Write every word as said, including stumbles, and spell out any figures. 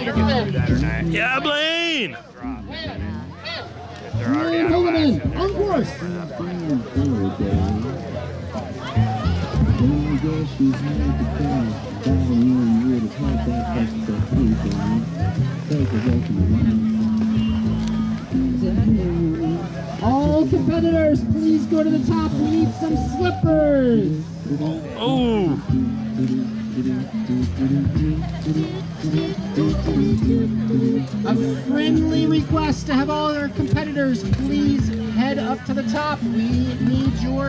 Yeah, Blaine! Blaine Hogan, on course. All competitors, please go to the top. We need some slippers. Oh! A friendly request to have all our competitors please head up to the top. We need your